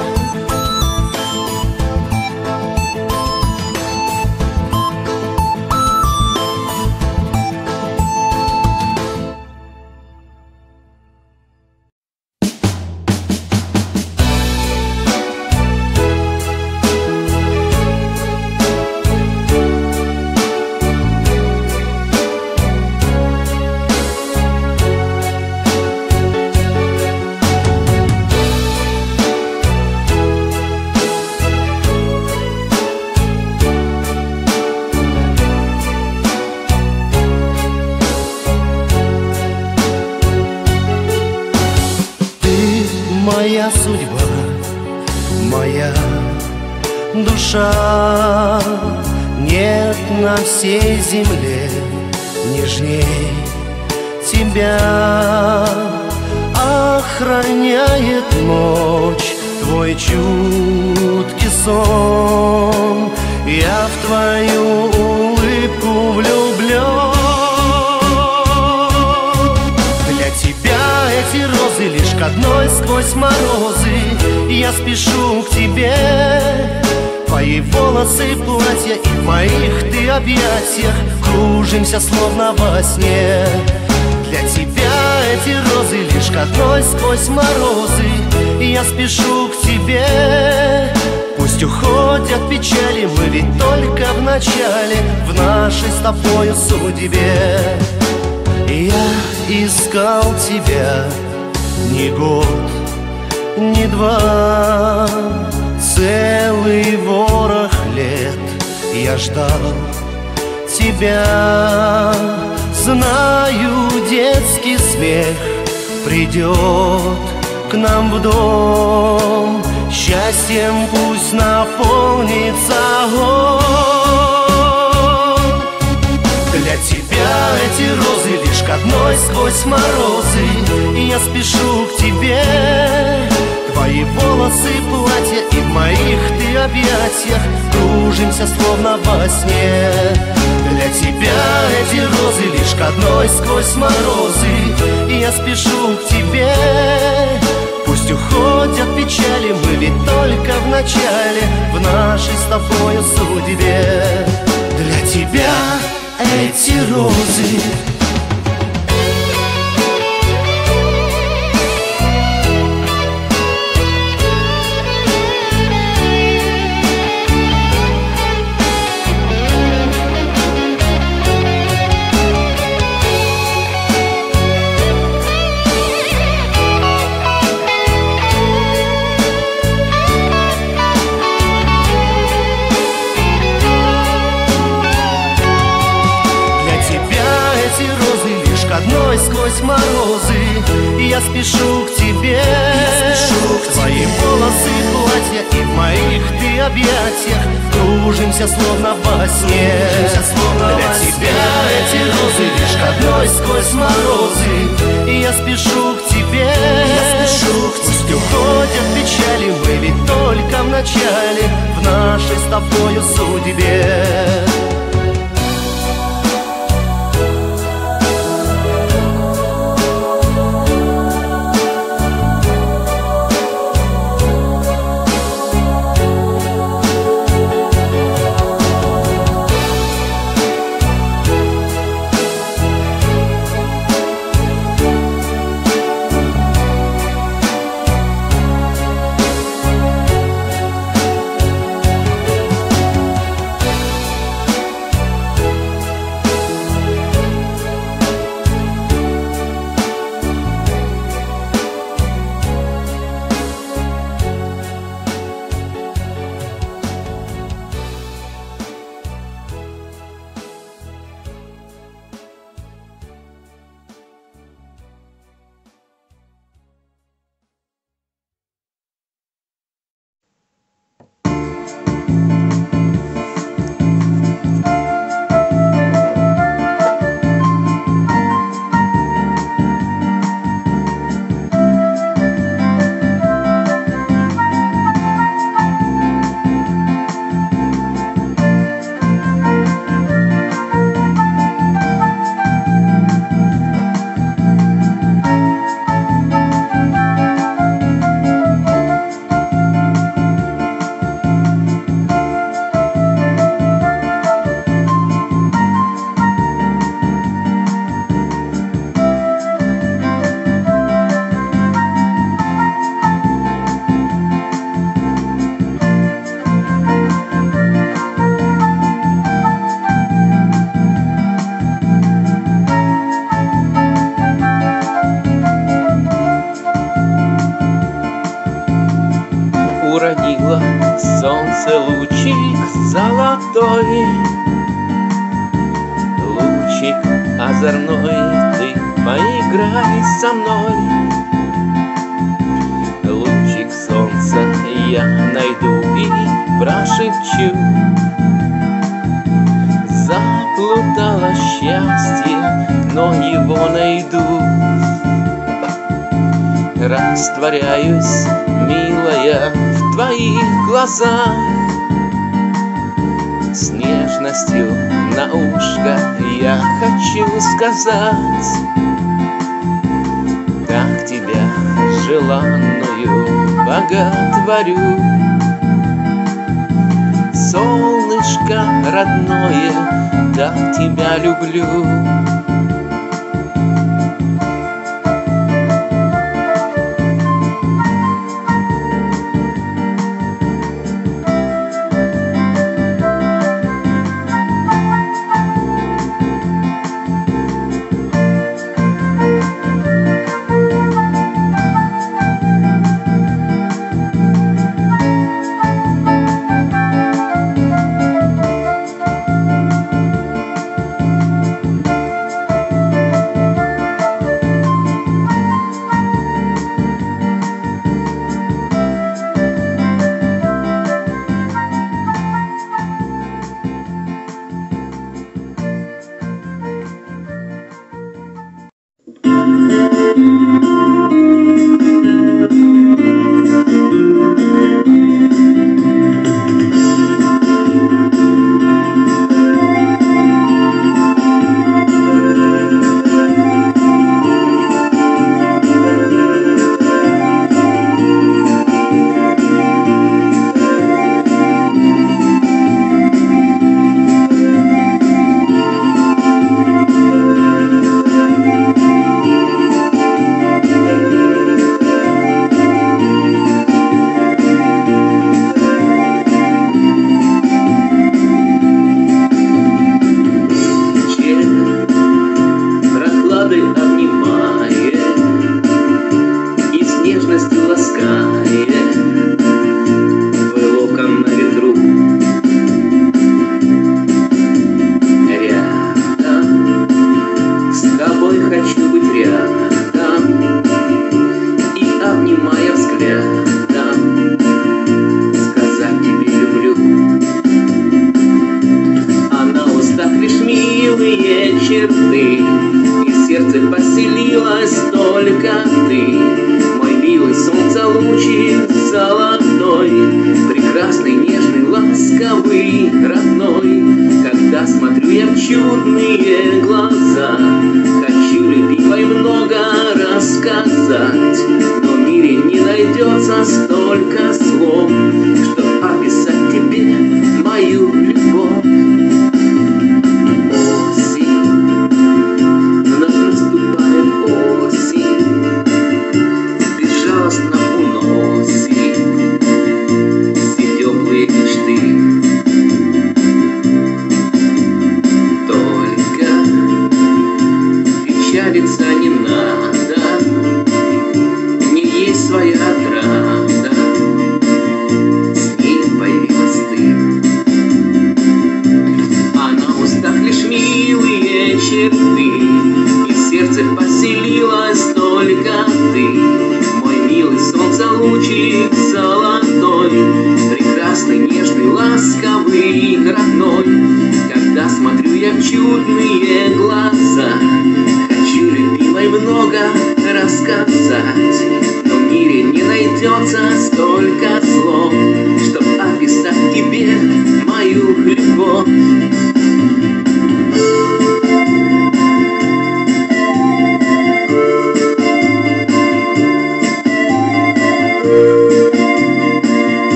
Моя судьба, моя душа, нет на всей земле нежней тебя. Охраняет ночь твой чуткий сон, я в твою улыбку влюблен. сквозь морозы, я спешу к тебе. Твои волосы, платья и в моих ты объятиях кружимся словно во сне. Для тебя эти розы лишь к одной сквозь морозы, я спешу к тебе. Пусть уходят печали, мы ведь только в начале в нашей с тобою судьбе. Я искал тебя не год, не два, целый ворох лет я ждал тебя. Знаю, детский смех придет к нам в дом, счастьем пусть наполнится он. Для тебя эти розы лишь к одной сквозь морозы, я спешу к тебе. Твои волосы, платья и в моих ты объятиях кружимся словно во сне. Для тебя эти розы лишь к одной сквозь морозы, я спешу к тебе. Пусть уходят печали, мы ведь только в начале в нашей с тобою судьбе. Для тебя эти розы. Одной сквозь морозы, я спешу к тебе. Твои волосы, платья и в моих ты объятиях кружимся словно во сне. Для тебя эти розы лишь к одной сквозь морозы, я спешу к тебе. Пусть уходят печали, мы ведь только в начале в нашей с тобою судьбе.
Уродило солнце лучик золотой, лучик озорной, ты поиграй со мной. Лучик солнца я найду и прошепчу: заплутало счастье, но его найду. Растворяюсь, милая, в твоих глазах, с нежностью на ушко я хочу сказать: так тебя желанную боготворю. Солнышко родное, так тебя люблю.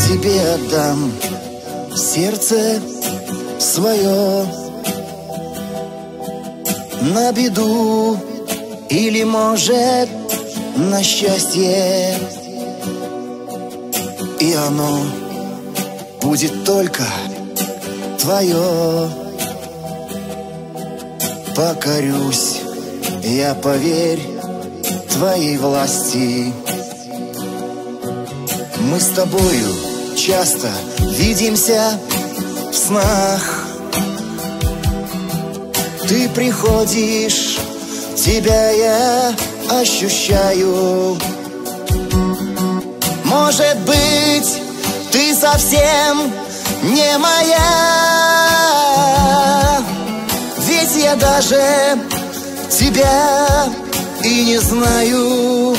тебе отдам сердце свое на беду или, может, на счастье. И оно будет только твое. Покорюсь я, поверь, твоей власти. Мы с тобою часто видимся в снах. Ты приходишь, тебя я ощущаю. Может быть, ты совсем не моя, ведь я даже тебя и не знаю.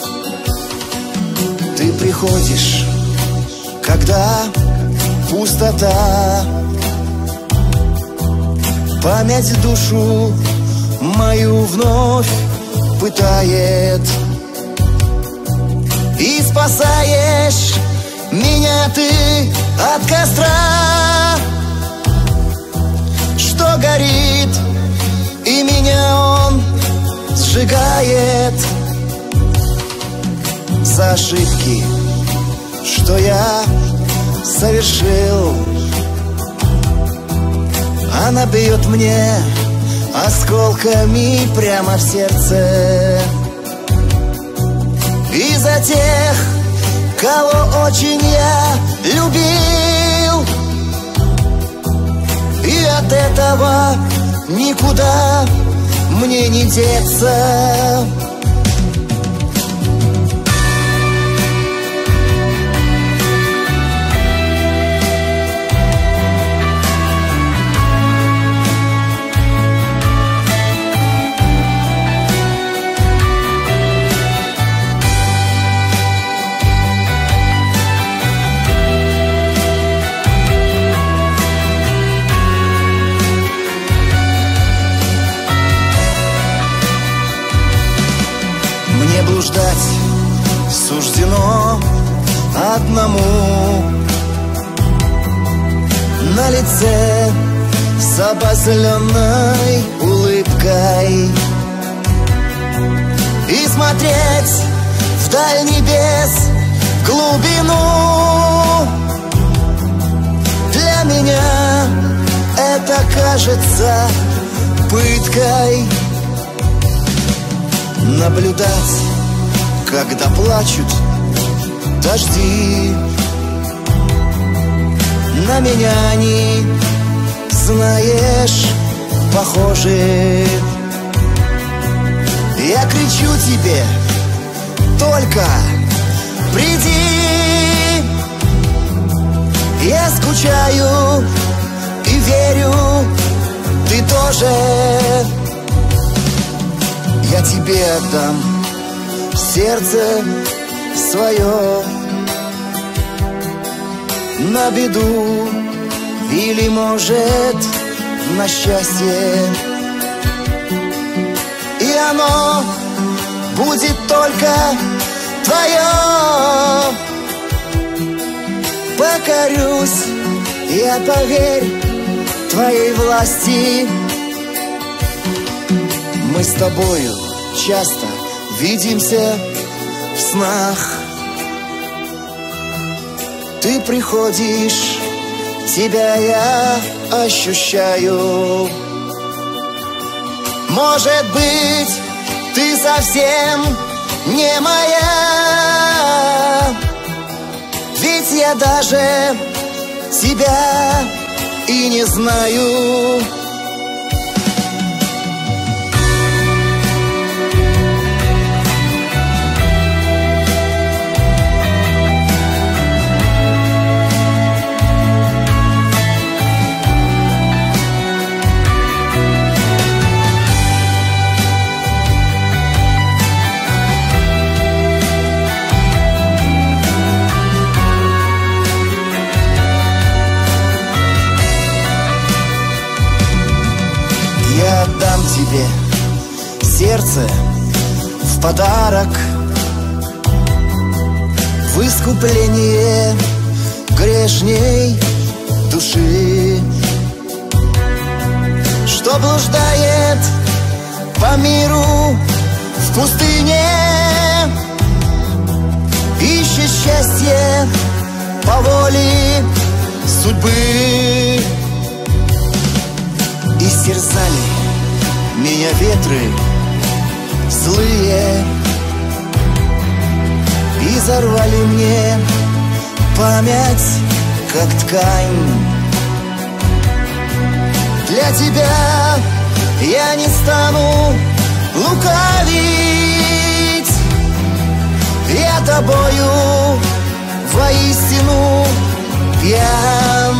Ты приходишь, когда пустота, память душу мою вновь пытает. И спасаешь меня ты от костра, что горит, и меня он сжигает. За ошибки, что я совершил, она бьет мне осколками прямо в сердце. И за тех, кого очень я любил, и от этого никуда мне не деться. Блуждать суждено одному, на лице с обозленной улыбкой, и смотреть вдаль небес, в глубину. Для меня это кажется пыткой. Наблюдать, когда плачут дожди, на меня они, знаешь, похожи. Я кричу тебе, только приди. Я скучаю и верю, ты тоже. Я тебе отдам сердце свое на беду или, может, на счастье. И оно будет только твое. Покорюсь я, поверь, твоей власти. Мы с тобою часто видимся в снах. Ты приходишь, тебя я ощущаю. Может быть, ты совсем не моя, ведь я даже тебя и не знаю. Я отдам тебе сердце в подарок, в искупление грешней души, что блуждает по миру в пустыне, ищет счастье по воле судьбы. Истерзали меня ветры злые, и зарвали мне память, как ткань. Для тебя я не стану лукавить, я тобою воистину пьян.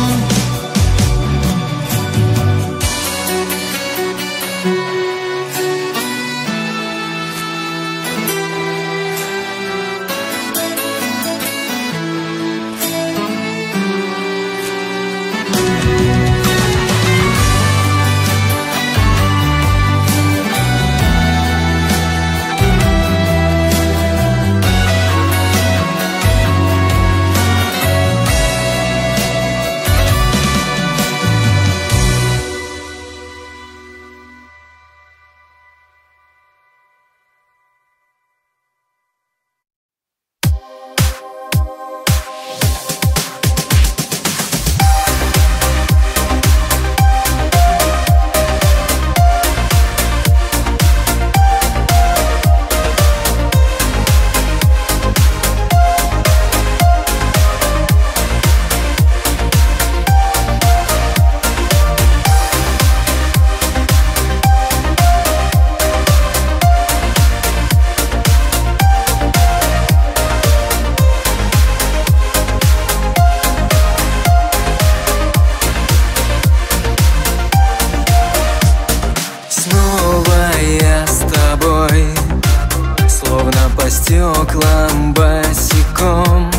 стеклам босиком.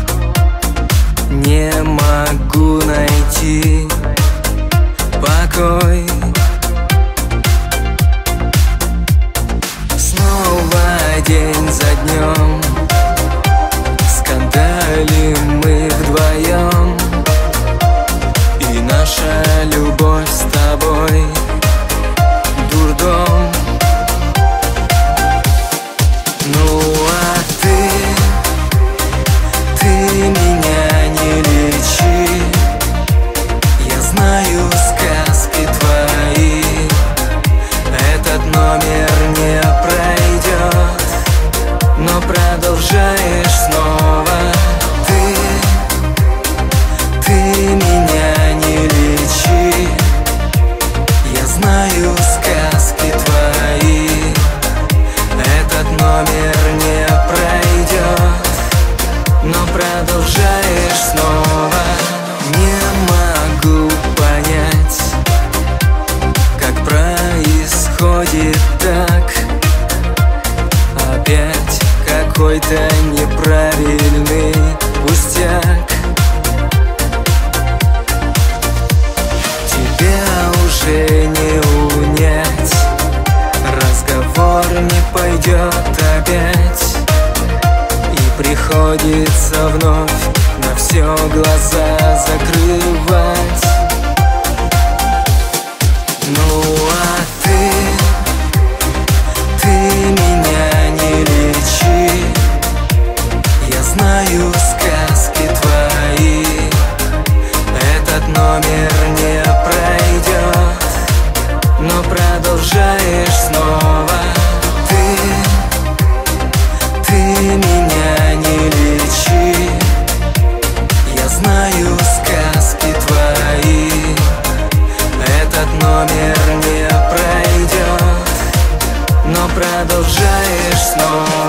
Не могу найти покой. Снова день за днем скандалим мы вдвоем, и наша любовь с тобой дурдом. Ну а ты, ты меня не лечи. Я знаю сказки твои, этот номер не пройдет, но продолжаешь снова. Ты, ты меня не лечи. Я знаю сказки твои, этот номер не пройдет, но продолжаешь снова. Не могу понять, как происходит так. Опять какой-то неправильный пустяк. Тебя уже не унять, разговор не пойдет опять, и приходится вновь на все глаза закрывать. Ну а ты, ты меня не лечи. Я знаю сказки твои, этот номер не пройдет, но продолжаешь снова. Ты, ты меня не лечи. Я знаю сказки твои, этот номер не пройдет, но продолжаешь снова.